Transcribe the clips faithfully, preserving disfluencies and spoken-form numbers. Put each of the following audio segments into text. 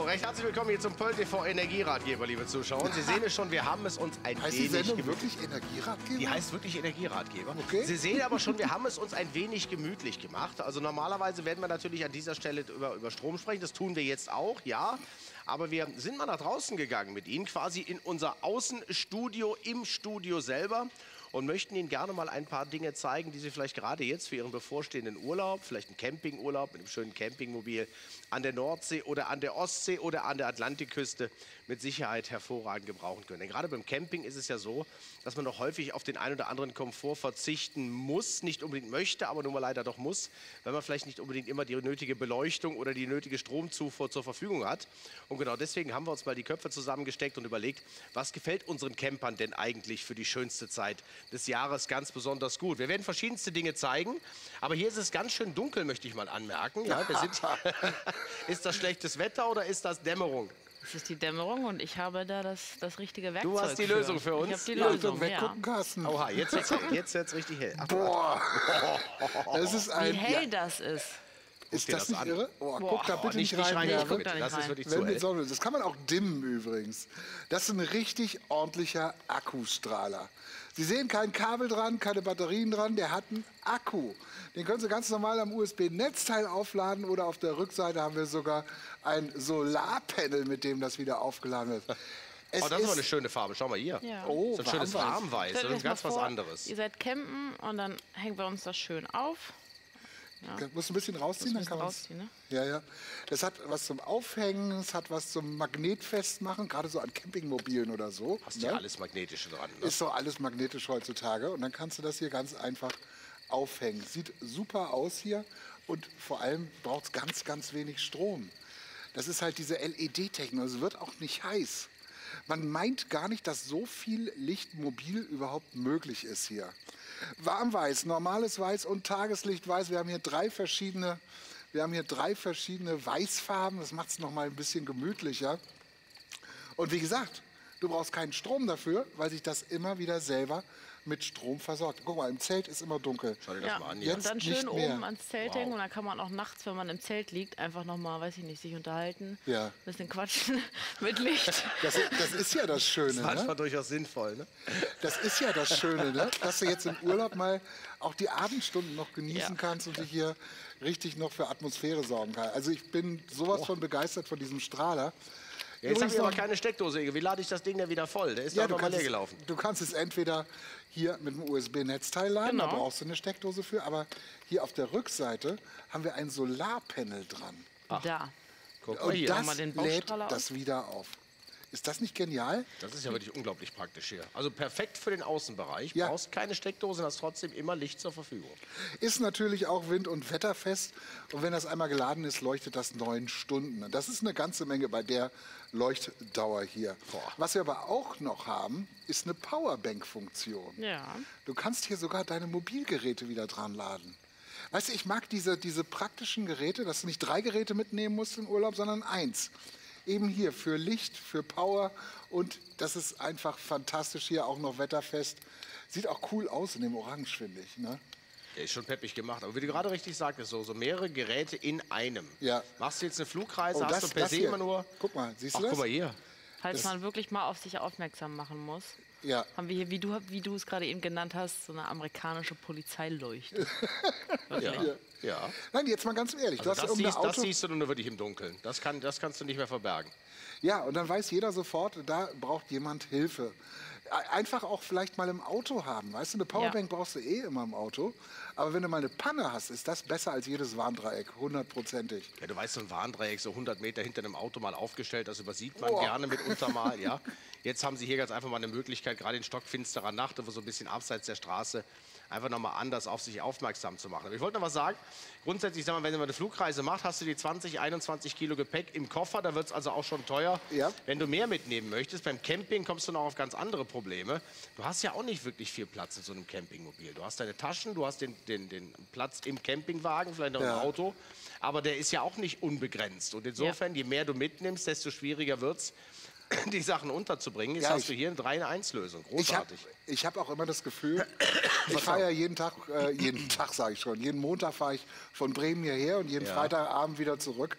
recht herzlich willkommen hier zum Pöll T V Energieratgeber, liebe Zuschauer. Und Sie sehen es schon, wir haben es uns ein heißt wenig... die Sendung wirklich Energieratgeber? Die heißt wirklich Energieratgeber. Okay. Sie sehen aber schon, wir haben es uns ein wenig gemütlich gemacht. Also normalerweise werden wir natürlich an dieser Stelle über, über Strom sprechen. Das tun wir jetzt auch, ja. Aber wir sind mal nach draußen gegangen mit Ihnen, quasi in unser Außenstudio, im Studio selber. Und möchten Ihnen gerne mal ein paar Dinge zeigen, die Sie vielleicht gerade jetzt für Ihren bevorstehenden Urlaub, vielleicht einen Campingurlaub mit einem schönen Campingmobil an der Nordsee oder an der Ostsee oder an der Atlantikküste mit Sicherheit hervorragend gebrauchen können. Denn gerade beim Camping ist es ja so, dass man doch häufig auf den einen oder anderen Komfort verzichten muss, nicht unbedingt möchte, aber nun mal leider doch muss, weil man vielleicht nicht unbedingt immer die nötige Beleuchtung oder die nötige Stromzufuhr zur Verfügung hat. Und genau deswegen haben wir uns mal die Köpfe zusammengesteckt und überlegt, was gefällt unseren Campern denn eigentlich für die schönste Zeit des Jahres ganz besonders gut. Wir werden verschiedenste Dinge zeigen, aber hier ist es ganz schön dunkel, möchte ich mal anmerken. Ja, wir sind ist das schlechtes Wetter oder ist das Dämmerung? Das ist die Dämmerung und ich habe da das, das richtige Werkzeug. Du hast die für. Lösung für uns? Ich habe die Ja, Lösung, weggucken, ja. Carsten. Oha, jetzt wird's hell. Jetzt wird's richtig hell. Ach, Boah, das ist ein... Wie hell ja. das ist. Ist dir das, das nicht an. irre? Oh, Boah. guck da Oh, bitte nicht, nicht rein. rein ja, guck guck da nicht das ist rein. wirklich Wenn zu mit hell. Sonne, das kann man auch dimmen übrigens. Das ist ein richtig ordentlicher Akkustrahler. Sie sehen kein Kabel dran, keine Batterien dran, der hat einen Akku. Den können Sie ganz normal am U S B-Netzteil aufladen oder auf der Rückseite haben wir sogar ein Solarpanel, mit dem das wieder aufgeladen wird. Es Oh, das ist aber eine schöne Farbe. Schau mal hier. Ja. Oh, So ein schönes warmweiß. Warmweiß. Das Stellt euch ist mal ganz was vor, anderes. Ihr seid campen und dann hängen wir uns das schön auf. Musst du ein bisschen rausziehen, dann Muss kann ein man bisschen rausziehen, Ja, ja. Das hat was zum Aufhängen, es hat was zum Magnetfestmachen, gerade so an Campingmobilen oder so. Hast ja alles Magnetische dran. Ne? Ist so alles magnetisch heutzutage. Und dann kannst du das hier ganz einfach aufhängen. Sieht super aus hier und vor allem braucht es ganz, ganz wenig Strom. Das ist halt diese L E D-Technik. Es wird auch nicht heiß. Man meint gar nicht, dass so viel Licht mobil überhaupt möglich ist hier. Warmweiß, normales Weiß und Tageslichtweiß. Wir haben hier drei verschiedene, wir haben hier drei verschiedene Weißfarben. Das macht es noch mal ein bisschen gemütlicher. Und wie gesagt, du brauchst keinen Strom dafür, weil sich das immer wieder selber mit Strom versorgt. Guck mal, im Zelt ist immer dunkel. Schau dir das Ja. mal an. Und Hier. Jetzt dann nicht schön mehr. oben ans Zelt Wow. hängen und dann kann man auch nachts, wenn man im Zelt liegt, einfach noch mal, weiß ich nicht, sich unterhalten, Ja. ein bisschen quatschen mit Licht. Das, das ist ja das Schöne. Manchmal Ne? durchaus sinnvoll. Ne? Das ist ja das Schöne, ne? Dass du jetzt im Urlaub mal auch die Abendstunden noch genießen Ja. kannst und dich hier richtig noch für Atmosphäre sorgen kannst. Also ich bin sowas von begeistert von diesem Strahler. Ja, jetzt habe Übrigens ich aber noch- keine Steckdose. Wie lade ich das Ding denn wieder voll? Der ist Ja, doch du noch mal kannst, leer es, gelaufen. du kannst es entweder hier mit dem U S B-Netzteil laden, da Genau. brauchst du eine Steckdose für, aber hier auf der Rückseite haben wir ein Solarpanel dran. Da. Guck mal Und hier. das mal den lädt Baustrahler das wieder auf. Ist das nicht genial? Das ist ja wirklich unglaublich praktisch hier. Also perfekt für den Außenbereich. Ja. Brauchst keine Steckdose und hast trotzdem immer Licht zur Verfügung. Ist natürlich auch wind- und wetterfest. Und wenn das einmal geladen ist, leuchtet das neun Stunden. Das ist eine ganze Menge bei der Leuchtdauer hier. Boah. Was wir aber auch noch haben, ist eine Powerbank-Funktion. Ja. Du kannst hier sogar deine Mobilgeräte wieder dran laden. Weißt du, ich mag diese, diese praktischen Geräte, dass du nicht drei Geräte mitnehmen musst im Urlaub, sondern eins. Eben hier für Licht, für Power und das ist einfach fantastisch hier, auch noch wetterfest. Sieht auch cool aus in dem Orange, finde ich. Ne? Der ist schon peppig gemacht. Aber wie du gerade richtig sagtest, so, so mehrere Geräte in einem. Ja. Machst du jetzt eine Flugreise, Oh, hast das- du per das se hier. immer nur... Guck mal, siehst Ach, du das? guck mal hier. Falls man wirklich mal auf sich aufmerksam machen muss, Ja. haben wir hier, wie du, wie du es gerade eben genannt hast, so eine amerikanische Polizeileuchte. Ja. ja. Nein, jetzt mal ganz ehrlich. Also du hast das, irgendein siehst, das Auto. siehst du nur wirklich im Dunkeln. Das, kann, das kannst du nicht mehr verbergen. Ja, und dann weiß jeder sofort, da braucht jemand Hilfe. Einfach auch vielleicht mal im Auto haben. Weißt du, eine Powerbank Ja. brauchst du eh immer im Auto. Aber wenn du mal eine Panne hast, ist das besser als jedes Warndreieck, hundertprozentig. Ja, du weißt, so ein Warndreieck, so hundert Meter hinter einem Auto mal aufgestellt, das übersieht man Boah. gerne mitunter mal. Ja. Jetzt haben sie hier ganz einfach mal eine Möglichkeit, gerade in stockfinsterer Nacht, wo so ein bisschen abseits der Straße, einfach nochmal anders auf sich aufmerksam zu machen. Aber ich wollte noch was sagen. Grundsätzlich, sag mal, wenn du mal eine Flugreise machst, hast du die zwanzig, einundzwanzig Kilo Gepäck im Koffer. Da wird es also auch schon teuer. Ja. Wenn du mehr mitnehmen möchtest, beim Camping kommst du noch auf ganz andere Probleme. Du hast ja auch nicht wirklich viel Platz in so einem Campingmobil. Du hast deine Taschen, du hast den, den, den Platz im Campingwagen, vielleicht noch Ja. im Auto. Aber der ist ja auch nicht unbegrenzt. Und insofern, je mehr du mitnimmst, desto schwieriger wird es, die Sachen unterzubringen. Jetzt Ja, hast ich- du hier eine drei in eins Lösung. Ich habe Großartig. ich hab auch immer das Gefühl, ich fahre ja jeden Tag, äh, jeden Tag sage ich schon, jeden Montag fahre ich von Bremen hierher und jeden Ja. Freitagabend wieder zurück.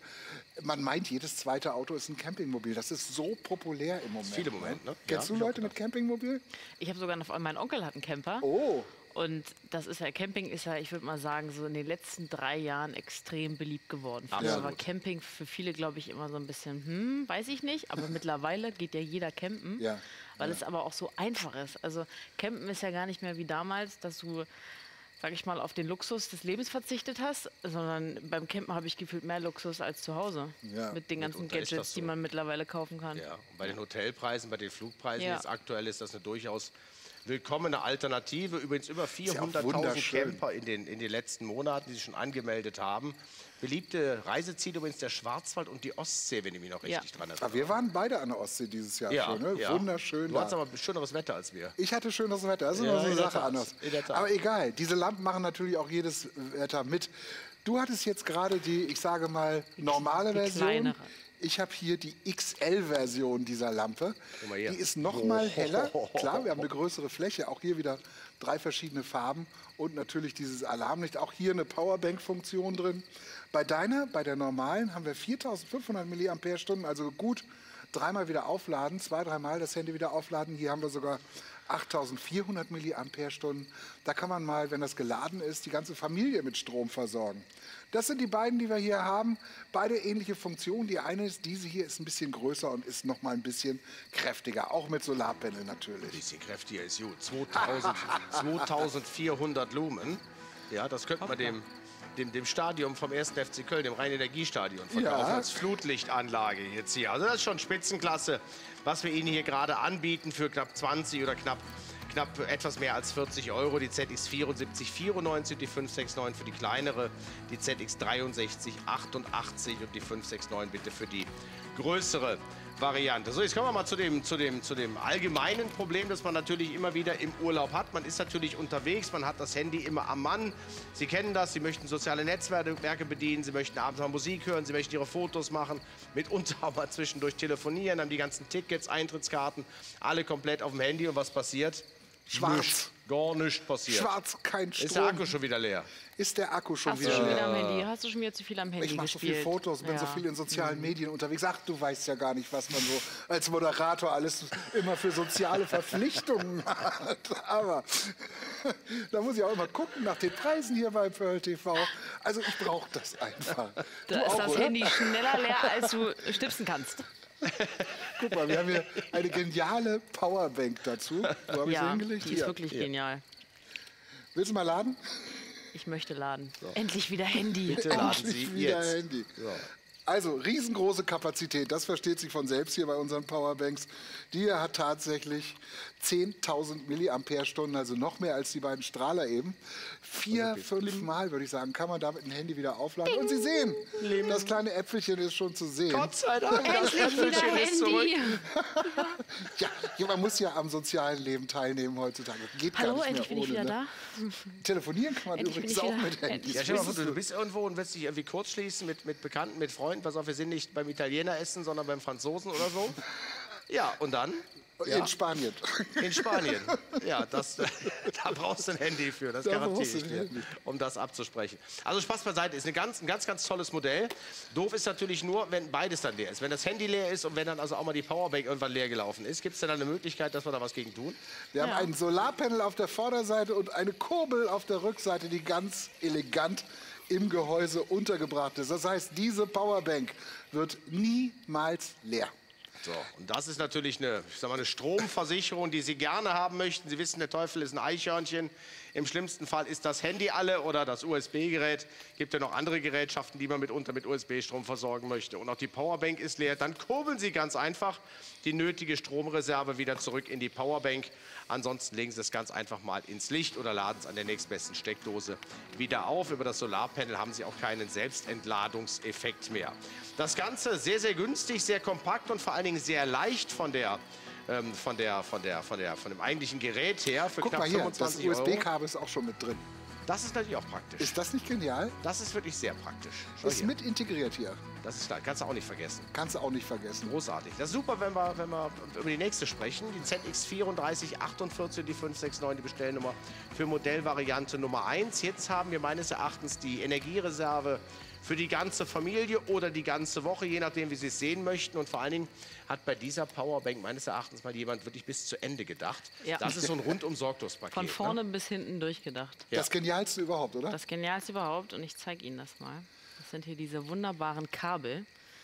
Man meint, jedes zweite Auto ist ein Campingmobil. Das ist so populär im Moment. Viele Momente, ne? Kennst Ja, du Leute mit Campingmobil? Ich habe sogar noch, mein Onkel hat einen Camper. Oh. Und das ist ja, Camping ist ja, ich würde mal sagen, so in den letzten drei Jahren extrem beliebt geworden. Früher Absolut. war Camping für viele, glaube ich, immer so ein bisschen, hm, weiß ich nicht. Aber mittlerweile geht ja jeder campen, Ja. weil Ja. es aber auch so einfach ist. Also Campen ist ja gar nicht mehr wie damals, dass du, sag ich mal, auf den Luxus des Lebens verzichtet hast, sondern beim Campen habe ich gefühlt mehr Luxus als zu Hause. Ja. Mit den ganzen Mitunter ist das Gadgets, so. die man mittlerweile kaufen kann. Ja, und bei den Hotelpreisen, bei den Flugpreisen Ja. jetzt aktuell ist das eine durchaus willkommene Alternative. Übrigens über ja auch vierhunderttausend wunderschön. Camper in den, in den letzten Monaten, die sich schon angemeldet haben. Beliebte Reiseziele übrigens der Schwarzwald und die Ostsee, wenn ich mich noch Ja. richtig dran Aber erinnere. wir waren beide an der Ostsee dieses Jahr Ja, schon. Ne? ja. Wunderschön. Du hast da. aber schöneres Wetter als wir. Ich hatte schönes Wetter. Das ist Ja, immer so eine in der Sache Tat. anders. In der Tat. Aber egal, diese Lampen machen natürlich auch jedes Wetter mit. Du hattest jetzt gerade die, ich sage mal, normale die Version. kleinere. Ich habe hier die X L-Version dieser Lampe. Guck mal hier. Die ist noch mal heller. Klar, wir haben eine größere Fläche. Auch hier wieder drei verschiedene Farben. Und natürlich dieses Alarmlicht. Auch hier eine Powerbank-Funktion drin. Bei deiner, bei der normalen, haben wir viertausendfünfhundert Milliampere-Stunden, also gut dreimal wieder aufladen, zwei, dreimal das Handy wieder aufladen. Hier haben wir sogar achttausendvierhundert Milliampere-Stunden. Da kann man mal, wenn das geladen ist, die ganze Familie mit Strom versorgen. Das sind die beiden, die wir hier haben. Beide ähnliche Funktionen. Die eine ist, diese hier ist ein bisschen größer und ist noch mal ein bisschen kräftiger. Auch mit Solarpanel Ein natürlich. bisschen kräftiger ist gut. zweitausend, zweitausendvierhundert Lumen. Ja, das könnte man dem, dem, dem Stadion vom ersten F C Köln, dem Rhein-Energiestadion, verkaufen Ja. als Flutlichtanlage jetzt hier. Also das ist schon Spitzenklasse, was wir Ihnen hier gerade anbieten für knapp zwanzig oder knapp, knapp etwas mehr als vierzig Euro. Die Z X vierundsiebzig vierundneunzig und die fünf sechs neun für die kleinere, die Z X dreiundsechzig achtundachtzig und die fünf sechs neun bitte für die größere Variante. So, jetzt kommen wir mal zu dem, zu, dem, zu dem allgemeinen Problem, das man natürlich immer wieder im Urlaub hat. Man ist natürlich unterwegs, man hat das Handy immer am Mann. Sie kennen das, Sie möchten soziale Netzwerke bedienen, Sie möchten abends mal Musik hören, Sie möchten Ihre Fotos machen, mitunter auch mal zwischendurch telefonieren, haben die ganzen Tickets, Eintrittskarten, alle komplett auf dem Handy. Und was passiert? Schwarz. Nichts. Gar nichts passiert. Schwarz, kein Strom. Ist der Akku schon wieder leer? Ist der Akku schon Hast du wieder schon leer? wieder am Handy? Hast du schon wieder zu viel am Handy Ich mache so gespielt? viele Fotos, bin so Ja. viel in sozialen Medien unterwegs. Ach, du weißt ja gar nicht, was man so als Moderator alles immer für soziale Verpflichtungen hat. Aber da muss ich auch immer gucken nach den Preisen hier bei Pearl T V. Also ich brauche das einfach. Da Du ist auch, das oder? Handy schneller leer, als du stipsen kannst. Guck mal, wir haben hier eine geniale Powerbank dazu. Wo habe ich sie Ja, hingelegt? die ist Hier. wirklich genial. Willst du mal laden? Ich möchte laden. Endlich wieder Handy. Bitte laden Endlich Sie wieder jetzt. Handy. Also riesengroße Kapazität, das versteht sich von selbst hier bei unseren Powerbanks. Die hier hat tatsächlich zehntausend Milliampere-Stunden, also noch mehr als die beiden Strahler eben. Vier, fünf Mal, würde ich sagen, kann man damit ein Handy wieder aufladen. Und Sie sehen, das kleine Äpfelchen ist schon zu sehen. Gott sei Dank, das Endlich wieder Äpfelchen ist zurück. Handy. Ja, ja, man muss ja am sozialen Leben teilnehmen heutzutage. Geht Hallo, gar nicht endlich mehr bin ich ohne, wieder ne? da. Telefonieren kann man Endlich bin übrigens ich auch wieder- mit Handys. Ja, stell dir mal vor, Wusstest du, du bist irgendwo und willst dich irgendwie kurz schließen mit, mit Bekannten, mit Freunden. Pass auf, wir sind nicht beim Italiener essen, sondern beim Franzosen oder so. Ja, und dann? Ja, In Spanien. in Spanien. Ja, das, da brauchst du ein Handy für, das Da garantiere brauchst du ich ein dir, Handy. um das abzusprechen. Also Spaß beiseite, ist eine ganz, ein ganz, ganz tolles Modell. Doof ist natürlich nur, wenn beides dann leer ist. Wenn das Handy leer ist und wenn dann also auch mal die Powerbank irgendwann leer gelaufen ist, gibt es dann eine Möglichkeit, dass wir da was gegen tun? Wir Ja. haben ein Solarpanel auf der Vorderseite und eine Kurbel auf der Rückseite, die ganz elegant im Gehäuse untergebracht ist. Das heißt, diese Powerbank wird niemals leer. So, und das ist natürlich eine, ich sag mal, eine Stromversicherung, die Sie gerne haben möchten. Sie wissen, der Teufel ist ein Eichhörnchen. Im schlimmsten Fall ist das Handy alle oder das U S B-Gerät. Gibt ja noch andere Gerätschaften, die man mitunter mit U S B-Strom versorgen möchte. Und auch die Powerbank ist leer. Dann kurbeln Sie ganz einfach die nötige Stromreserve wieder zurück in die Powerbank. Ansonsten legen Sie das ganz einfach mal ins Licht oder laden es an der nächstbesten Steckdose wieder auf. Über das Solarpanel haben Sie auch keinen Selbstentladungseffekt mehr. Das Ganze sehr, sehr günstig, sehr kompakt und vor allen Dingen sehr leicht von der ähm, von der von der von der von dem eigentlichen Gerät her für Guck knapp mal hier, das fünfundzwanzig U S Euro. B-Kabel ist auch schon mit drin. Das ist natürlich auch praktisch. Ist das nicht genial? Das ist wirklich sehr praktisch. Schau Ist hier. mit integriert hier. Das ist klar, kannst du auch nicht vergessen. Kannst du auch nicht vergessen. Großartig. Das ist super, wenn wir, wenn wir über die nächste sprechen. Die Z X vierunddreißig achtundvierzig, die fünf sechs neun, die Bestellnummer für Modellvariante Nummer eins. Jetzt haben wir meines Erachtens die Energiereserve für die ganze Familie oder die ganze Woche, je nachdem, wie Sie es sehen möchten. Und vor allen Dingen hat bei dieser Powerbank meines Erachtens mal jemand wirklich bis zu Ende gedacht. Ja. Das ist so ein rundum-Sorglos-Paket. Von vorne ne? bis hinten durchgedacht. Ja. Das Genialste überhaupt, oder? Das Genialste überhaupt und ich zeige Ihnen das mal. Das sind hier diese wunderbaren Kabel.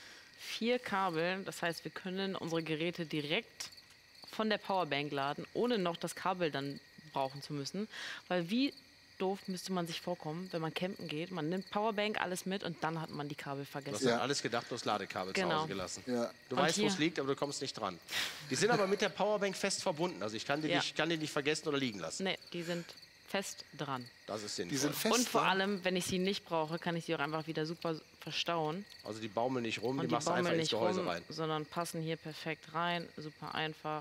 Vier Kabel, das heißt, wir können unsere Geräte direkt von der Powerbank laden, ohne noch das Kabel dann brauchen zu müssen. Weil wie doof müsste man sich vorkommen, wenn man campen geht. Man nimmt Powerbank, alles mit und dann hat man die Kabel Du vergessen. hast Ja. ja. alles gedacht, bloß Ladekabel zu Genau. Hause gelassen. Ja. Du Und weißt, wo hier- es liegt, aber du kommst nicht dran. Die sind aber mit der Powerbank fest verbunden. Also ich kann die, Ja. nicht, kann die nicht vergessen oder liegen lassen. Nee, die sind fest dran. Das ist sinnvoll. Die sind fest. Und vor dran. allem, wenn ich sie nicht brauche, kann ich sie auch einfach wieder super verstauen. Also die baumeln nicht rum, Und die die machst du einfach baumeln ins nicht Gehäuse rum, rein. sondern passen hier perfekt rein. Super einfach.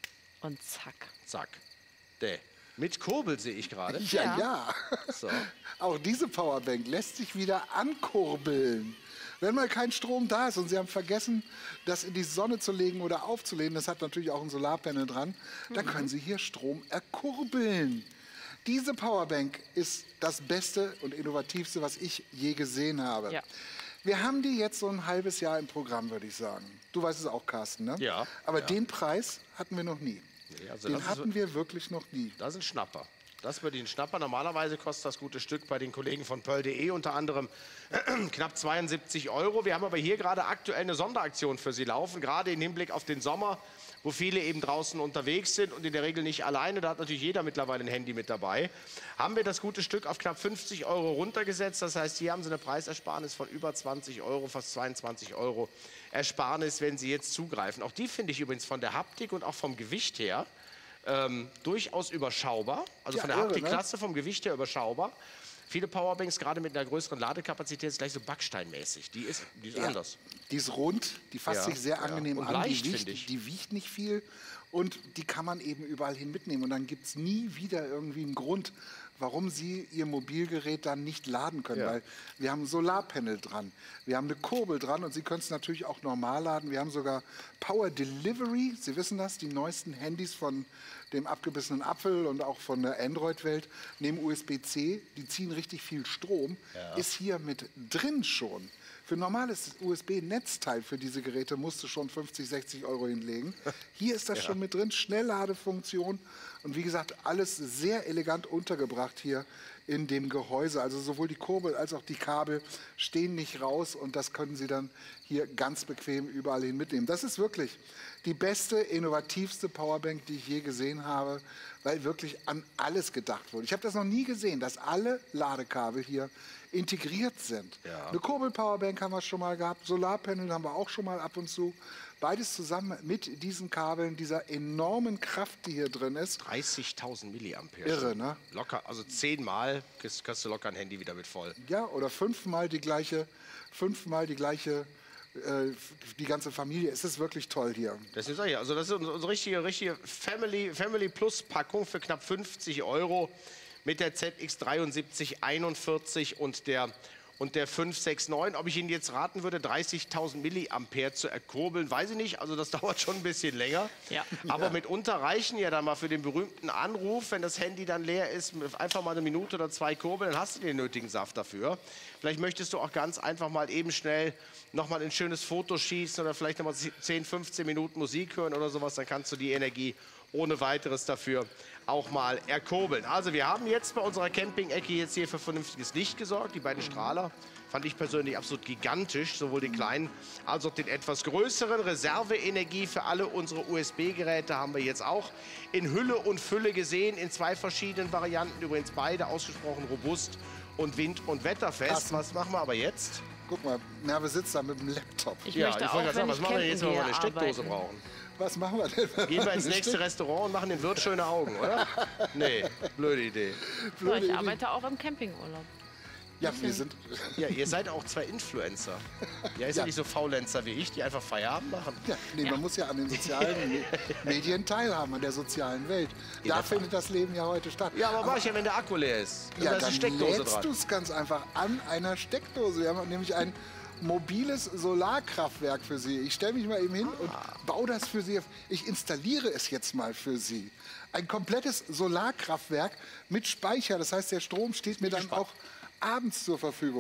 Und zack. Zack. Däh. Mit Kurbel sehe ich gerade. Ja, Ja. ja. So. Auch diese Powerbank lässt sich wieder ankurbeln. Wenn mal kein Strom da ist und Sie haben vergessen, das in die Sonne zu legen oder aufzulegen, das hat natürlich auch ein Solarpanel dran, dann können Sie hier Strom erkurbeln. Diese Powerbank ist das Beste und innovativste, was ich je gesehen habe. Ja. Wir haben die jetzt so ein halbes Jahr im Programm, würde ich sagen. Du weißt es auch, Carsten, ne? Ja, Aber ja. den Preis hatten wir noch nie. Nee, also Den das ist- hatten wir wirklich noch nie. Das ist ein Schnapper. Das wird ein Schnapper. Normalerweise kostet das gute Stück bei den Kollegen von Pearl punkt de unter anderem knapp zweiundsiebzig Euro. Wir haben aber hier gerade aktuell eine Sonderaktion für Sie laufen, gerade im Hinblick auf den Sommer, wo viele eben draußen unterwegs sind und in der Regel nicht alleine. Da hat natürlich jeder mittlerweile ein Handy mit dabei. Haben wir das gute Stück auf knapp fünfzig Euro runtergesetzt. Das heißt, hier haben Sie eine Preisersparnis von über zwanzig Euro, fast zweiundzwanzig Euro Ersparnis, wenn Sie jetzt zugreifen. Auch die finde ich übrigens von der Haptik und auch vom Gewicht her Ähm, durchaus überschaubar, also Ja, von der irre, Haptikklasse, vom Gewicht her überschaubar. Viele Powerbanks, gerade mit einer größeren Ladekapazität, ist gleich so backsteinmäßig. Die ist, die ist Ja. anders. Die ist rund, die fasst Ja, sich sehr ja. angenehm Und an. leicht, die, wiegt, finde ich. die wiegt nicht viel und die kann man eben überall hin mitnehmen. Und dann gibt es nie wieder irgendwie einen Grund, warum Sie Ihr Mobilgerät dann nicht laden können. Ja. Weil wir haben ein Solarpanel dran, wir haben eine Kurbel dran und Sie können es natürlich auch normal laden. Wir haben sogar Power Delivery, Sie wissen das, die neuesten Handys von dem abgebissenen Apfel und auch von der Android-Welt nehmen U S B C, die ziehen richtig viel Strom, ist hier mit drin schon. Für ein normales U S B-Netzteil für diese Geräte musst du schon fünfzig, sechzig Euro hinlegen. Hier ist das schon mit drin, Schnellladefunktion und wie gesagt, alles sehr elegant untergebracht hier in dem Gehäuse. Also sowohl die Kurbel als auch die Kabel stehen nicht raus und das können Sie dann hier ganz bequem überall hin mitnehmen. Das ist wirklich die beste, innovativste Powerbank, die ich je gesehen habe, weil wirklich an alles gedacht wurde. Ich habe das noch nie gesehen, dass alle Ladekabel hier integriert sind. Ja. Eine Kurbel-Powerbank haben wir schon mal gehabt, Solarpanel haben wir auch schon mal ab und zu. Beides zusammen mit diesen Kabeln, dieser enormen Kraft, die hier drin ist. dreißigtausend Milliampere. Irre, ne? Locker, also zehnmal kriegst, kriegst du locker ein Handy wieder mit voll. Ja, oder fünfmal die gleiche, fünfmal die gleiche, äh, die ganze Familie. Es ist wirklich toll hier. Deswegen sage ich, also das ist unsere, unsere richtige, richtige Family, Family Plus Packung für knapp fünfzig Euro mit der Z X dreiundsiebzig einundvierzig und der, und der fünf sechs neun. Ob ich Ihnen jetzt raten würde, dreißigtausend Milliampere zu erkurbeln, weiß ich nicht. Also das dauert schon ein bisschen länger. Ja. Aber mitunter reichen ja dann mal für den berühmten Anruf, wenn das Handy dann leer ist, einfach mal eine Minute oder zwei kurbeln, dann hast du den nötigen Saft dafür. Vielleicht möchtest du auch ganz einfach mal eben schnell noch mal ein schönes Foto schießen oder vielleicht noch mal zehn, fünfzehn Minuten Musik hören oder sowas, dann kannst du die Energie ohne weiteres dafür auch mal erkurbeln. Also wir haben jetzt bei unserer Camping-Ecke jetzt hier für vernünftiges Licht gesorgt. Die beiden Strahler fand ich persönlich absolut gigantisch, sowohl den kleinen als auch den etwas größeren. Reserveenergie für alle unsere U S B-Geräte haben wir jetzt auch in Hülle und Fülle gesehen, in zwei verschiedenen Varianten, übrigens beide ausgesprochen robust und wind- und wetterfest. Carsten. Was machen wir aber jetzt? Guck mal, Nerve sitzt da mit dem Laptop. Ich Ja, möchte ich auch, wollte gerade wenn sagen, was ich machen wir campen jetzt, wenn wir gehe, eine Steckdose arbeiten. brauchen? Was machen wir denn? Gehen wir ins nächste Restaurant und machen dem Wirt schöne Augen, oder? Nee, blöde Idee. So, Blöde ich Idee. arbeite auch im Campingurlaub. Ja, wir sind. Ja, ihr seid auch zwei Influencer. Ja, ist ja Ja. nicht so Faulenzer wie ich, die einfach Feierabend machen. Ja, nee, man muss ja an den sozialen Me- Medien teilhaben, an der sozialen Welt. Da der findet das Leben ja heute statt. Ja, aber mach ich ja, wenn der Akku leer ist. Und Ja, da ist dann die Steckdose lädst dran. du es ganz einfach an einer Steckdose. Wir haben nämlich ein mobiles Solarkraftwerk für Sie. Ich stelle mich mal eben hin und baue das für Sie. Ich installiere es jetzt mal für Sie. Ein komplettes Solarkraftwerk mit Speicher. Das heißt, der Strom steht mir dann auch abends zur Verfügung.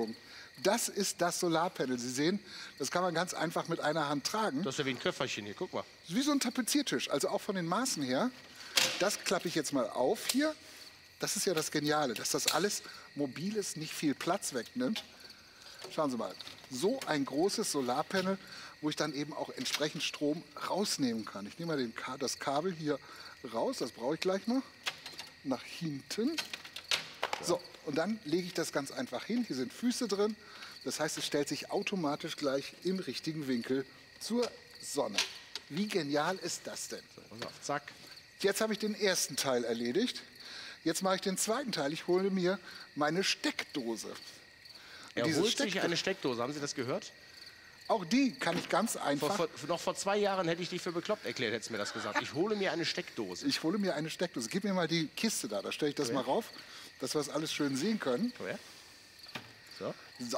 Das ist das Solarpanel. Sie sehen, das kann man ganz einfach mit einer Hand tragen. Das ist ja wie ein Köfferchen hier, guck mal. Das ist wie so ein Tapeziertisch, also auch von den Maßen her. Das klappe ich jetzt mal auf hier. Das ist ja das Geniale, dass das alles mobil ist, nicht viel Platz wegnimmt. Schauen Sie mal, so ein großes Solarpanel, wo ich dann eben auch entsprechend Strom rausnehmen kann. Ich nehme mal den Ka das Kabel hier raus, das brauche ich gleich noch, nach hinten. So, und dann lege ich das ganz einfach hin. Hier sind Füße drin. Das heißt, es stellt sich automatisch gleich im richtigen Winkel zur Sonne. Wie genial ist das denn? Pass auf, zack. Jetzt habe ich den ersten Teil erledigt. Jetzt mache ich den zweiten Teil. Ich hole mir meine Steckdose. Und Er diese holt sich Steckdo- eine Steckdose, haben Sie das gehört? Auch die kann ich ganz Vor, einfach. vor, noch vor zwei Jahren hätte ich dich für bekloppt erklärt, hättest du mir das gesagt. Ich hole mir eine Steckdose. Ich hole mir eine Steckdose. Gib mir mal die Kiste da. Da stelle ich das Ja. mal rauf, dass wir das alles schön sehen können. Komm her. So. So.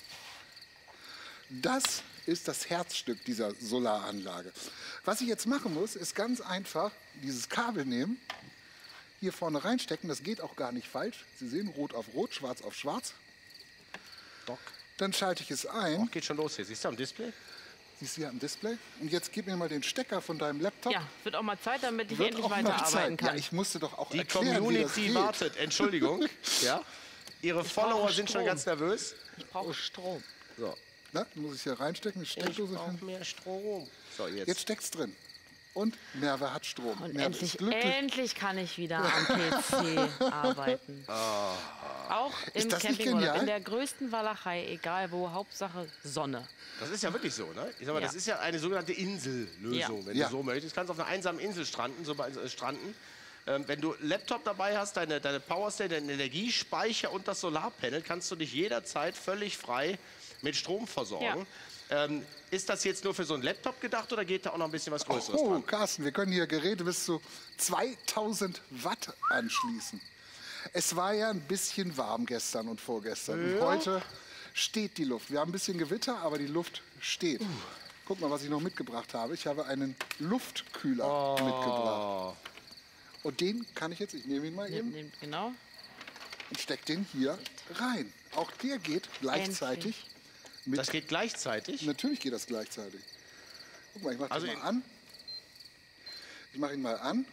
Das ist das Herzstück dieser Solaranlage. Was ich jetzt machen muss, ist ganz einfach dieses Kabel nehmen, hier vorne reinstecken. Das geht auch gar nicht falsch. Sie sehen, rot auf rot, schwarz auf schwarz. Doc. Dann schalte ich es ein. Oh, geht schon los hier. Siehst du am Display? Siehst du hier am Display? Und jetzt gib mir mal den Stecker von deinem Laptop. Ja, wird auch mal Zeit, damit ich Wird endlich auch mal weiterarbeiten Zeit. Ja, kann. ich musste doch auch Die erklären, wie das Community geht. wartet. Entschuldigung. Ja? Ihre Follower brauche sind schon Strom. ganz nervös. Ich brauche Strom. So. Na, muss ich hier reinstecken, die Ich Steckdose brauche finden. mehr Strom. So, jetzt. Jetzt steckt's drin. Und Merve hat Strom. Und Merve endlich, ist glücklich. endlich kann ich wieder am P C arbeiten. Auch im Ist das nicht Campingurlaub, ne? genial? in der größten Walachei, egal wo, Hauptsache Sonne. Das ist ja wirklich so, ne? Ich sag mal, Ja. das ist ja eine sogenannte Insellösung, Ja. wenn Ja. du so möchtest. Du kannst auf einer einsamen Insel stranden, so bei, äh, stranden. Ähm, wenn du Laptop dabei hast, deine, deine Powerstation, deinen Energiespeicher und das Solarpanel, kannst du dich jederzeit völlig frei mit Strom versorgen. Ähm, ist das jetzt nur für so einen Laptop gedacht oder geht da auch noch ein bisschen was Größeres Oh, dran? Carsten, wir können hier Geräte bis zu zweitausend Watt anschließen. Es war ja ein bisschen warm gestern und vorgestern. Und heute steht die Luft. Wir haben ein bisschen Gewitter, aber die Luft steht. Guck mal, was ich noch mitgebracht habe. Ich habe einen Luftkühler mitgebracht. Und den kann ich jetzt, ich nehme ihn mal Nimm eben den- Genau. und stecke den hier rein. Auch der geht gleichzeitig mit. Das geht gleichzeitig. Natürlich geht das gleichzeitig. Guck mal, ich mache Also den in- mal an. Ich mache ihn mal an.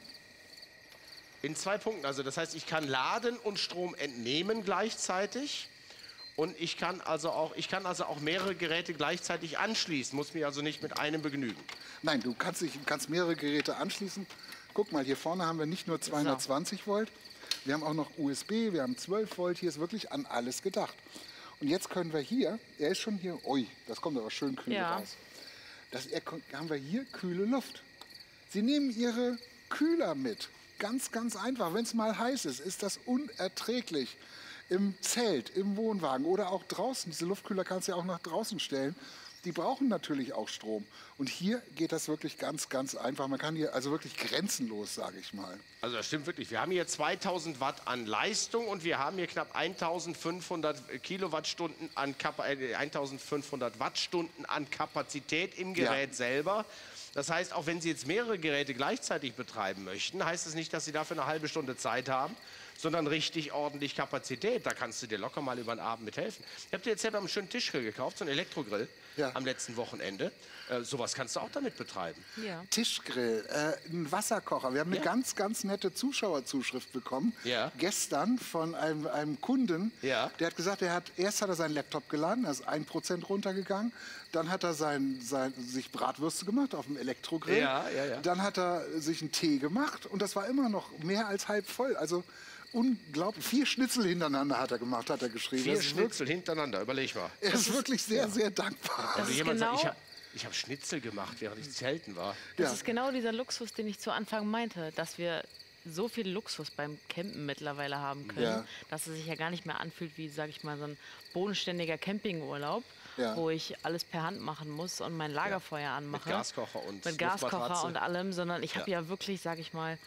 In zwei Punkten. Also das heißt, ich kann laden und Strom entnehmen gleichzeitig. Und ich kann also auch, ich kann also auch mehrere Geräte gleichzeitig anschließen. Muss mich also nicht mit einem begnügen. Nein, du kannst, dich, kannst mehrere Geräte anschließen. Guck mal, hier vorne haben wir nicht nur zweihundertzwanzig Volt, wir haben auch noch U S B, wir haben zwölf Volt. Hier ist wirklich an alles gedacht. Und jetzt können wir hier, er ist schon hier, ui, das kommt aber schön kühl Ja. raus. Das er, haben wir hier kühle Luft. Sie nehmen Ihre Kühler mit. Ganz, ganz einfach. Wenn es mal heiß ist, ist das unerträglich. Im Zelt, im Wohnwagen oder auch draußen. Diese Luftkühler kannst du ja auch nach draußen stellen. Die brauchen natürlich auch Strom. Und hier geht das wirklich ganz, ganz einfach. Man kann hier also wirklich grenzenlos, sage ich mal. Also das stimmt wirklich. Wir haben hier zweitausend Watt an Leistung und wir haben hier knapp eintausendfünfhundert Kilowattstunden an Kapa äh, eintausendfünfhundert Wattstunden an Kapazität im Gerät Ja. selber. Das heißt, auch wenn Sie jetzt mehrere Geräte gleichzeitig betreiben möchten, heißt es nicht, dass Sie dafür eine halbe Stunde Zeit haben, sondern richtig ordentlich Kapazität. Da kannst du dir locker mal über den Abend mithelfen. Ich habe dir jetzt selber einen schönen Tischgrill gekauft, so einen Elektrogrill Ja. am letzten Wochenende. Äh, sowas kannst du auch damit betreiben. Ja. Tischgrill, äh, ein Wasserkocher. Wir haben eine Ja. ganz, ganz nette Zuschauerzuschrift bekommen. Ja. Gestern von einem, einem Kunden. Ja. Der hat gesagt, er hat, erst hat er seinen Laptop geladen, er ist ein Prozent runtergegangen. Dann hat er sein, sein, sich Bratwürste gemacht auf dem Elektrogrill. Ja, ja, ja. Dann hat er sich einen Tee gemacht und das war immer noch mehr als halb voll. Also unglaublich. Vier Schnitzel hintereinander hat er gemacht, hat er geschrieben. Vier Das ist wirklich, Schnitzel hintereinander, überleg mal. er ist wirklich sehr, sehr dankbar. Das ist Jemand sagt, genau- ich habe ich hab Schnitzel gemacht, während ich zelten war. Das Ja. ist genau dieser Luxus, den ich zu Anfang meinte, dass wir so viel Luxus beim Campen mittlerweile haben können, Ja. dass es sich ja gar nicht mehr anfühlt wie, sage ich mal, so ein bodenständiger Campingurlaub, Ja. wo ich alles per Hand machen muss und mein Lagerfeuer anmache. Gaskocher und Mit Gaskocher Luftmatratze. und allem, sondern ich habe Ja. ja. wirklich, sage ich mal,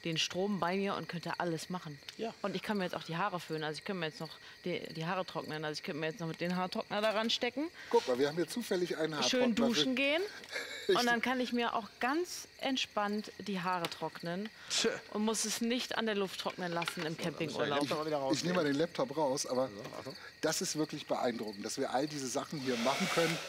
den Strom bei mir und könnte alles machen. Ja. Und ich kann mir jetzt auch die Haare föhnen. Also ich könnte mir jetzt noch die, die Haare trocknen. Also ich könnte mir jetzt noch mit den Haartrockner daran stecken. Guck mal, wir haben hier zufällig einen Haartrockner. Schön duschen für- gehen. Und dann kann ich mir auch ganz entspannt die Haare trocknen. Tja. Und muss es nicht an der Luft trocknen lassen im Campingurlaub. Laptop mal wieder raus. Ich nehme mal den Laptop raus, aber Achtung. das ist wirklich beeindruckend, dass wir all diese Sachen hier machen können.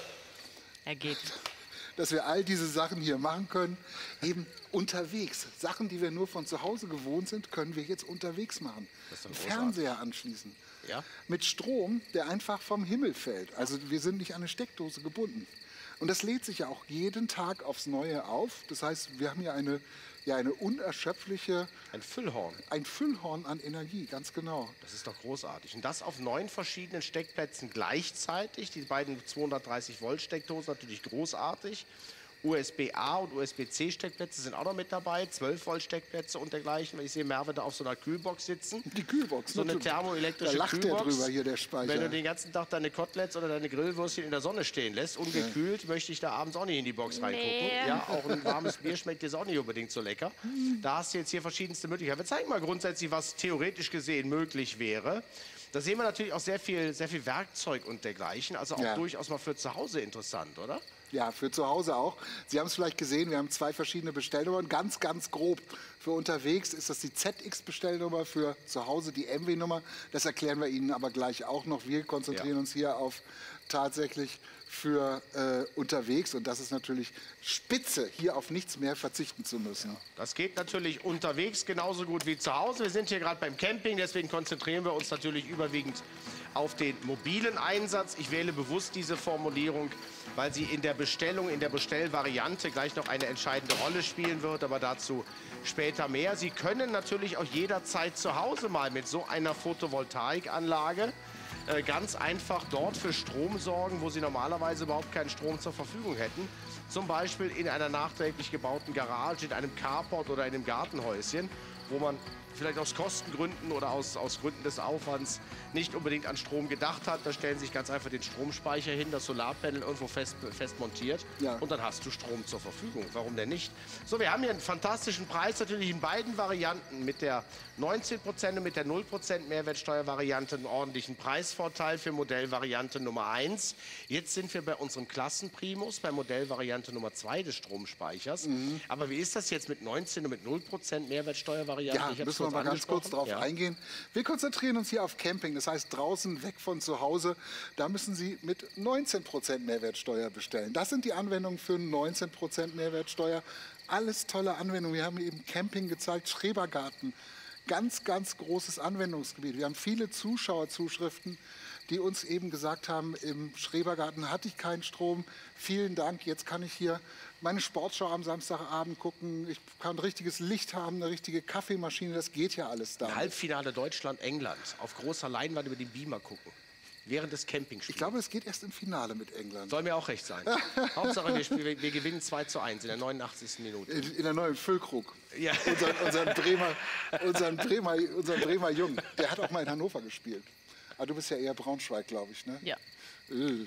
Er geht. Dass wir all diese Sachen hier machen können, eben unterwegs. Sachen, die wir nur von zu Hause gewohnt sind, können wir jetzt unterwegs machen. Das ist doch Einen großartig. Fernseher anschließen. Ja. Mit Strom, der einfach vom Himmel fällt. Also wir sind nicht an eine Steckdose gebunden. Und das lädt sich ja auch jeden Tag aufs Neue auf. Das heißt, wir haben hier eine, ja, eine unerschöpfliche, Ein Füllhorn. ein Füllhorn an Energie, ganz genau. Das ist doch großartig. Und das auf neun verschiedenen Steckplätzen gleichzeitig. Die beiden zweihundertdreißig Volt Steckdosen natürlich großartig. U S B A und U S B C Steckplätze sind auch noch mit dabei. zwölf Volt Steckplätze und dergleichen. Weil ich sehe Merve da auf so einer Kühlbox sitzen. Die Kühlbox. So ne? eine thermoelektrische Da lacht Kühlbox. der drüber, hier der Speicher. Wenn du den ganzen Tag deine Koteletts oder deine Grillwürstchen in der Sonne stehen lässt, ungekühlt, möchte ich da abends auch nicht in die Box reingucken. Ja, auch ein warmes Bier schmeckt jetzt auch nicht unbedingt so lecker. Da hast du jetzt hier verschiedenste Möglichkeiten. Wir zeigen mal grundsätzlich, was theoretisch gesehen möglich wäre. Da sehen wir natürlich auch sehr viel, sehr viel Werkzeug und dergleichen. Also auch Ja. durchaus mal für zu Hause interessant, oder? Ja, für zu Hause auch. Sie haben es vielleicht gesehen, wir haben zwei verschiedene Bestellnummern. Ganz, ganz grob für unterwegs ist das die Z X-Bestellnummer, für zu Hause die M W-Nummer. Das erklären wir Ihnen aber gleich auch noch. Wir konzentrieren Ja. uns hier auf tatsächlich für äh, unterwegs. Und das ist natürlich spitze, hier auf nichts mehr verzichten zu müssen. Das geht natürlich unterwegs genauso gut wie zu Hause. Wir sind hier gerade beim Camping, deswegen konzentrieren wir uns natürlich überwiegend auf den mobilen Einsatz. Ich wähle bewusst diese Formulierung, weil sie in der Bestellung, in der Bestellvariante gleich noch eine entscheidende Rolle spielen wird, aber dazu später mehr. Sie können natürlich auch jederzeit zu Hause mal mit so einer Photovoltaikanlage äh, ganz einfach dort für Strom sorgen, wo Sie normalerweise überhaupt keinen Strom zur Verfügung hätten. Zum Beispiel in einer nachträglich gebauten Garage, in einem Carport oder in einem Gartenhäuschen, wo man vielleicht aus Kostengründen oder aus, aus Gründen des Aufwands nicht unbedingt an Strom gedacht hat. Da stellen Sie sich ganz einfach den Stromspeicher hin, das Solarpanel irgendwo fest, fest montiert Ja. und dann hast du Strom zur Verfügung. Warum denn nicht? So, wir haben hier einen fantastischen Preis natürlich in beiden Varianten. Mit der neunzehn Prozent und mit der null Prozent Mehrwertsteuervariante einen ordentlichen Preisvorteil für Modellvariante Nummer eins. Jetzt sind wir bei unserem Klassenprimus, bei Modellvariante Nummer zwei des Stromspeichers. Mhm. Aber wie ist das jetzt mit neunzehn und mit null Prozent Mehrwertsteuervariante? Ja, Ich hab's müssen wir kurz mal ganz kurz angesprochen. drauf Ja. eingehen. Wir konzentrieren uns hier auf Camping, das heißt draußen, weg von zu Hause. Da müssen Sie mit neunzehn Prozent Mehrwertsteuer bestellen. Das sind die Anwendungen für neunzehn Prozent Mehrwertsteuer. Alles tolle Anwendungen. Wir haben eben Camping gezeigt, Schrebergarten. Ganz, ganz großes Anwendungsgebiet. Wir haben viele Zuschauerzuschriften, die uns eben gesagt haben, im Schrebergarten hatte ich keinen Strom. Vielen Dank, jetzt kann ich hier meine Sportschau am Samstagabend gucken. Ich kann richtiges Licht haben, eine richtige Kaffeemaschine, das geht ja alles da. Halbfinale Deutschland-England auf großer Leinwand über den Beamer gucken. Während des Campingspiels. Ich glaube, es geht erst im Finale mit England. Soll mir auch recht sein. Hauptsache, wir, spielen, wir, wir gewinnen zwei zu eins in der neunundachtzigsten Minute. In, in der neuen Füllkrug. Ja. Unseren, unseren, Bremer, unseren, Bremer, unseren Bremer Jungen. Der hat auch mal in Hannover gespielt. Aber du bist ja eher Braunschweig, glaube ich, ne? Ja. Äh.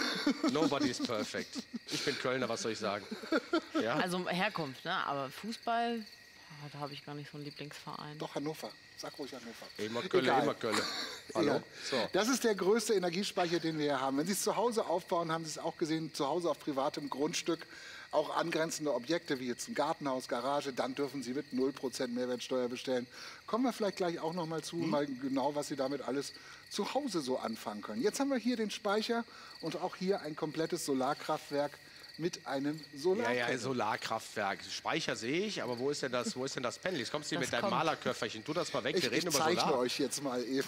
Nobody is perfect. Ich bin Kölner, was soll ich sagen? Ja? Also Herkunft, ne? Aber Fußball, ah, da habe ich gar nicht so einen Lieblingsverein. Doch, Hannover. Sag ruhig Hannover. Immer Kölle, Egal. immer Kölle. Hallo? Egal. So. Das ist der größte Energiespeicher, den wir hier haben. Wenn Sie es zu Hause aufbauen, haben Sie es auch gesehen, zu Hause auf privatem Grundstück, auch angrenzende Objekte wie jetzt ein Gartenhaus, Garage, dann dürfen Sie mit null Prozent Mehrwertsteuer bestellen. Kommen wir vielleicht gleich auch noch mal zu, mal genau, was Sie damit alles zu Hause so anfangen können. Jetzt haben wir hier den Speicher und auch hier ein komplettes Solarkraftwerk mit einem Ja, Solarpanel. ja, Solarkraftwerk. Speicher sehe ich, aber wo ist denn das, wo ist denn das Panel? Jetzt kommst du hier Das mit deinem kommt. Malerköfferchen. Tu das mal weg, Ich, wir ich reden über zeichne Solar. euch jetzt mal eben.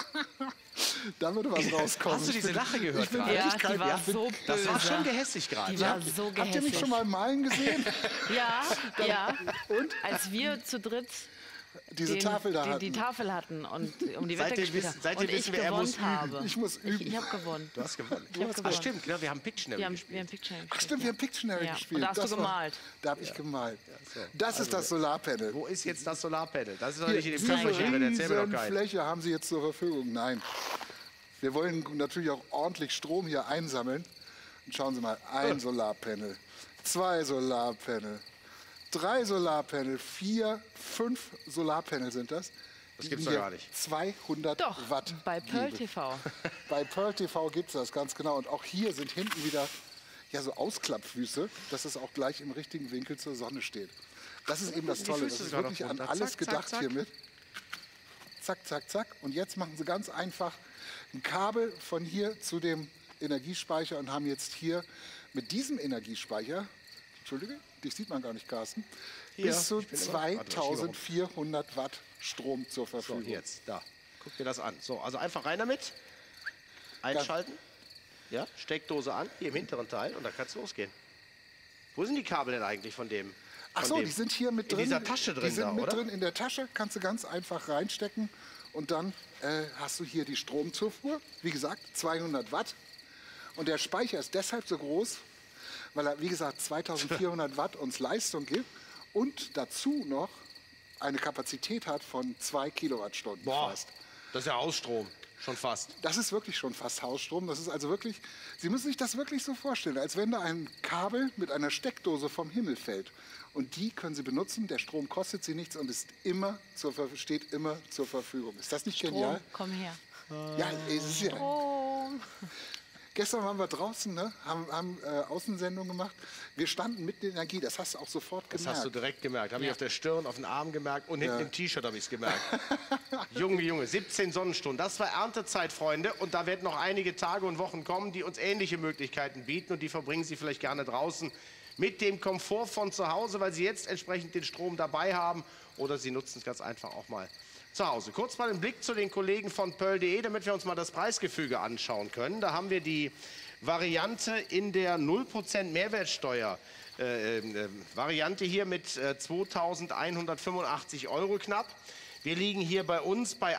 Da würde was rauskommen. Hast du Ich diese bin- Lache gehört ich bin gerade? Ja, wirklich kein- die war ja, ich bin- so Das war böse. schon gehässig gerade. Die war Ja. so Habt ihr mich gehässig. schon mal malen gesehen? Ja, ja. Und? Als wir zu dritt Diese den, Tafel da die, hatten. die Tafel hatten und um die Wette Seitdem gespielt wissen- haben. seitdem Und ich wissen wir, er gewonnen muss üben. habe. Ich muss üben. Ich, ich habe gewonnen. Du hast gewonnen. Ich hab Ah, gewonnen. stimmt, genau, wir haben Pictionary Wir haben, gespielt. wir haben Pictionary Ach gespielt. stimmt, wir haben Pictionary Ja. gespielt. Und da hast du Das war- gemalt. Da habe ich gemalt. so. Das ist das Solarpanel. Wo ist jetzt das Solarpanel? Das ist doch Hier, nicht in dem diese Köfferchen drin, erzähl mir doch riesen keinen. Fläche haben Sie jetzt zur Verfügung. Nein. Wir wollen natürlich auch ordentlich Strom hier einsammeln. Und schauen Sie mal, ein Solarpanel, zwei Solarpanel, drei Solarpanel, vier, fünf Solarpanel sind das. Das die gibt's doch hier gar nicht. zweihundert Doch, Watt bei Pearl geben. T V. Bei Pearl T V gibt es das, ganz genau. Und auch hier sind hinten wieder ja, so Ausklappfüße, dass es auch gleich im richtigen Winkel zur Sonne steht. Das ist eben das Die Tolle. Füße Das ist sogar noch wirklich an runter. alles Zack, gedacht zack, zack. hiermit. Zack, zack, zack. Und jetzt machen sie ganz einfach ein Kabel von hier zu dem Energiespeicher und haben jetzt hier mit diesem Energiespeicher, Entschuldige, dich sieht man gar nicht, Carsten, Hier, bis zu ich bin immer- warte, ich schiebe zweitausendvierhundert Watt Strom zur So, Verfügung. jetzt, da. Guck dir das an. So, also einfach rein damit. Einschalten. Ja, Steckdose an, hier im hinteren Teil und dann kann es losgehen. Wo sind die Kabel denn eigentlich von dem? Ach von so, dem? die sind hier mit in drin. dieser Tasche drin Die sind da, mit oder? drin in der Tasche, kannst du ganz einfach reinstecken und dann äh, hast du hier die Stromzufuhr. Wie gesagt, zweihundert Watt. Und der Speicher ist deshalb so groß, weil er, wie gesagt, zweitausendvierhundert Watt uns Leistung gibt und dazu noch eine Kapazität hat von zwei Kilowattstunden Boah, fast. das ist ja Ausstrom, schon fast. Das ist wirklich schon fast Hausstrom. Das ist also wirklich, Sie müssen sich das wirklich so vorstellen, als wenn da ein Kabel mit einer Steckdose vom Himmel fällt. Und die können Sie benutzen, der Strom kostet Sie nichts und ist immer zur, Ver- steht immer zur Verfügung. Ist das nicht Strom, genial? komm her. Ja, es ist ja. Oh. Gestern waren wir draußen, ne? haben, haben äh, Außensendung gemacht. Wir standen mitten in Energie, das hast du auch sofort Das gemerkt. hast du direkt gemerkt. Habe ich auf der Stirn, auf den Arm gemerkt und hinten Ja. im T-Shirt habe ich es gemerkt. Junge, Junge, siebzehn Sonnenstunden. Das war Erntezeit, Freunde. Und da werden noch einige Tage und Wochen kommen, die uns ähnliche Möglichkeiten bieten. Und die verbringen Sie vielleicht gerne draußen mit dem Komfort von zu Hause, weil Sie jetzt entsprechend den Strom dabei haben. Oder Sie nutzen es ganz einfach auch mal zu Hause. Kurz mal einen Blick zu den Kollegen von Pearl punkt de, damit wir uns mal das Preisgefüge anschauen können. Da haben wir die Variante in der null Prozent Mehrwertsteuer. Äh, äh, Variante hier mit äh, zweitausendeinhundertfünfundachtzig Euro knapp. Wir liegen hier bei uns bei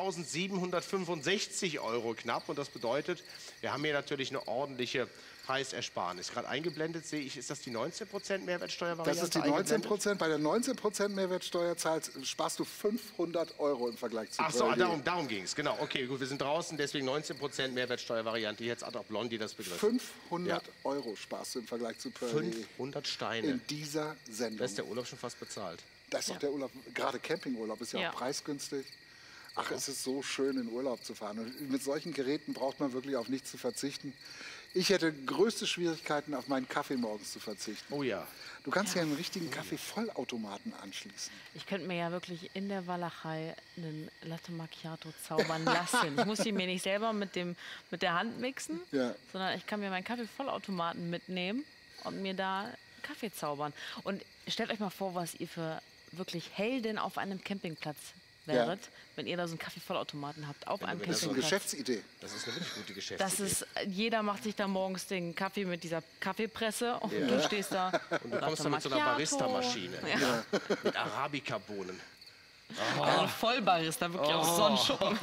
eintausendsiebenhundertfünfundsechzig Euro knapp. Und das bedeutet, wir haben hier natürlich eine ordentliche Preisersparnis. Gerade eingeblendet sehe ich, ist das die neunzehn Prozent Mehrwertsteuervariante? Das ist die neunzehn eingeblendet? Prozent. Bei der neunzehn Prozent Mehrwertsteuer zahlst, sparst du fünfhundert Euro im Vergleich zu Ach so, Pearl punkt de. darum, darum ging es. Genau, okay, gut, wir sind draußen, deswegen neunzehn Prozent Mehrwertsteuervariante. Jetzt hat auch Blondie das Begriff. fünfhundert Euro sparst du im Vergleich zu Pearl punkt de fünfhundert Steine. in dieser Sendung. Da ist der Urlaub schon fast bezahlt. Das ist doch der Urlaub, gerade Campingurlaub ist ja, Ja. auch preisgünstig. Ach, es ist so schön, in Urlaub zu fahren. Und mit solchen Geräten braucht man wirklich auf nichts zu verzichten. Ich hätte größte Schwierigkeiten, auf meinen Kaffee morgens zu verzichten. Oh ja. Du kannst ja einen richtigen Kaffeevollautomaten anschließen. Ich könnte mir ja wirklich in der Walachei einen Latte Macchiato zaubern lassen. Ich muss die mir nicht selber mit, dem, mit der Hand mixen, Ja. sondern ich kann mir meinen Kaffeevollautomaten mitnehmen und mir da Kaffee zaubern. Und stellt euch mal vor, was ihr für wirklich Helden auf einem Campingplatz wäret, wenn ihr da so einen Kaffeevollautomaten habt auf einem wir das Das ist eine Campingplatz. Geschäftsidee. Das ist eine wirklich gute Das Geschäftsidee. ist, jeder macht sich da morgens den Kaffee mit dieser Kaffeepresse und du stehst da. Und du kommst da mit so einer Barista-Maschine. Ja. Mit Arabica-Bohnen. Also Vollbarista, wirklich aus Sonnenschuppen.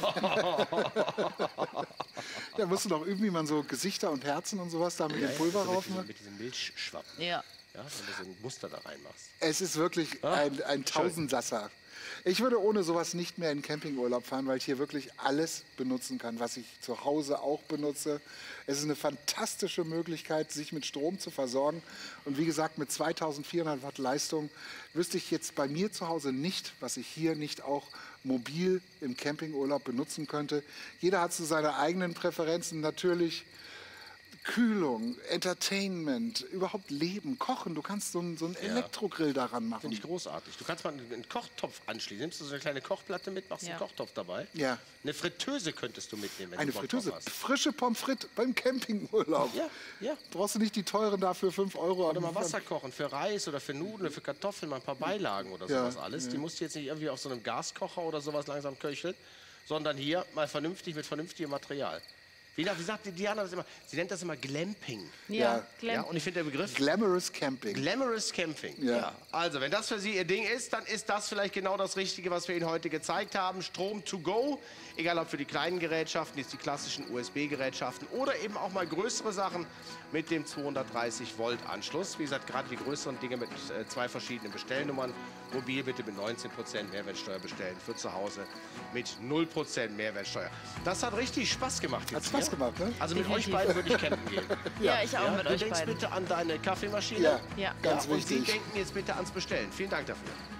Da musst du doch üben, wie man so Gesichter und Herzen und sowas da mit dem Pulver So rauf mit, diesem, macht. mit diesem Milchschwappen. Ja. Ja, wenn du so ein Muster da reinmachst. Es ist wirklich Ah, ein, ein Tausendsasser. Ich würde ohne sowas nicht mehr in Campingurlaub fahren, weil ich hier wirklich alles benutzen kann, was ich zu Hause auch benutze. Es ist eine fantastische Möglichkeit, sich mit Strom zu versorgen. Und wie gesagt, mit zweitausendvierhundert Watt Leistung wüsste ich jetzt bei mir zu Hause nicht, was ich hier nicht auch mobil im Campingurlaub benutzen könnte. Jeder hat so seine eigenen Präferenzen. Natürlich Kühlung, Entertainment, überhaupt Leben, Kochen. Du kannst so einen, so einen Elektrogrill daran machen. Finde ich großartig. Du kannst mal einen Kochtopf anschließen. Nimmst du so eine kleine Kochplatte mit, machst Ja. einen Kochtopf dabei. Ja. Eine Fritteuse könntest du mitnehmen, wenn Eine du Bock Fritteuse, drauf hast. frische Pommes frites beim Campingurlaub. Ja, ja. Brauchst du nicht die teuren dafür fünf Euro. Oder mal Wasser kochen für Reis oder für Nudeln oder für Kartoffeln, mal ein paar Beilagen oder Ja, sowas alles. Die musst du jetzt nicht irgendwie auf so einem Gaskocher oder sowas langsam köcheln, sondern hier mal vernünftig mit vernünftigem Material. Wie, wie sagt die Diana das immer? Sie nennt das immer Glamping. Ja. Ja, Glenn. Ja, und ich finde der Begriff Glamorous Camping. Glamorous Camping. Ja. Also, wenn das für Sie Ihr Ding ist, dann ist das vielleicht genau das Richtige, was wir Ihnen heute gezeigt haben. Strom to go, egal ob für die kleinen Gerätschaften, jetzt die klassischen U S B-Gerätschaften oder eben auch mal größere Sachen mit dem zweihundertdreißig Volt Anschluss. Wie gesagt, gerade die größeren Dinge mit äh, zwei verschiedenen Bestellnummern. Mobil bitte mit neunzehn Prozent Mehrwertsteuer bestellen, für zu Hause mit null Prozent Mehrwertsteuer. Das hat richtig Spaß gemacht. Hat Jetzt Spaß Spaß gemacht, ne? Also mit Definitiv. euch beiden würde ich campen gehen. Ja, ich auch Ja, mit du euch denkst beiden. bitte an deine Kaffeemaschine. Ja, Ja. ganz ja, und Sie wichtig. denken jetzt bitte ans Bestellen. Vielen Dank dafür.